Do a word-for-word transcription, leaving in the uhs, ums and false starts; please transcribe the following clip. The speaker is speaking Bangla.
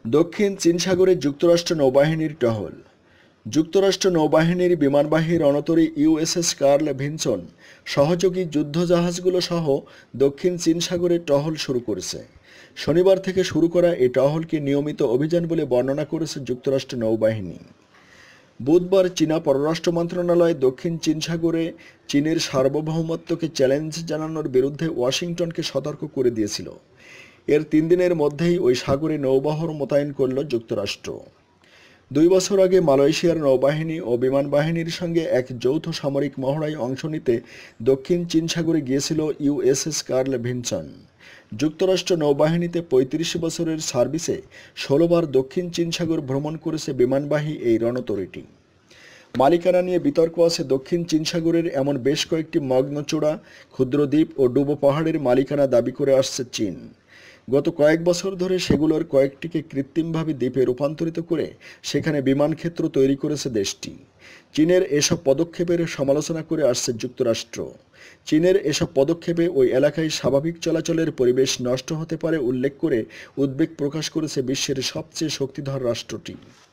দক্ষিণ চীন সাগরে যুক্তরাষ্ট্র নৌবাহিনীর টহল। যুক্তরাষ্ট্র নৌবাহিনীর বিমানবাহী রণতরী ইউএসএস কার্ল ভিনসন সহযোগী যুদ্ধজাহাজগুলো সহ দক্ষিণ চীন সাগরে টহল শুরু করেছে। শনিবার থেকে শুরু করা এই টহলকে নিয়মিত অভিযান বলে বর্ণনা করেছে যুক্তরাষ্ট্র নৌবাহিনী। বুধবার চীনা পররাষ্ট্র মন্ত্রণালয় দক্ষিণ চীন সাগরে চীনের সার্বভৌমত্বকে চ্যালেঞ্জ জানানোর বিরুদ্ধে ওয়াশিংটনকে সতর্ক করে দিয়েছিল। এর তিন দিনের মধ্যেই ওই সাগরে নৌবহর মোতায়েন করল যুক্তরাষ্ট্র। দুই বছর আগে মালয়েশিয়ার নৌবাহিনী ও বিমান বাহিনীর সঙ্গে এক যৌথ সামরিক মহড়ায় অংশ নিতে দক্ষিণ চীন সাগরে গিয়েছিল ইউএসএস কার্ল ভিনসন। যুক্তরাষ্ট্র নৌবাহিনীতে পঁয়ত্রিশ বছরের সার্ভিসে ষোলোবার দক্ষিণ চীন সাগর ভ্রমণ করেছে বিমানবাহী এই রণতরীটি। মালিকানা নিয়ে বিতর্ক আছে। দক্ষিণ চীন সাগরের এমন বেশ কয়েকটি মগ্নচূড়া, ক্ষুদ্র দ্বীপ ও ডুবো পাহাড়ের মালিকানা দাবি করে আসছে চীন। গত কয়েক বছর ধরে সেগুলোর কয়েকটিকে কৃত্রিমভাবে দ্বীপে রূপান্তরিত করে সেখানে বিমানক্ষেত্র তৈরি করেছে দেশটি। চীনের এসব পদক্ষেপের সমালোচনা করে আসছে যুক্তরাষ্ট্র। চীনের এসব পদক্ষেপে ওই এলাকায় স্বাভাবিক চলাচলের পরিবেশ নষ্ট হতে পারে উল্লেখ করে উদ্বেগ প্রকাশ করেছে বিশ্বের সবচেয়ে শক্তিধর রাষ্ট্রটি।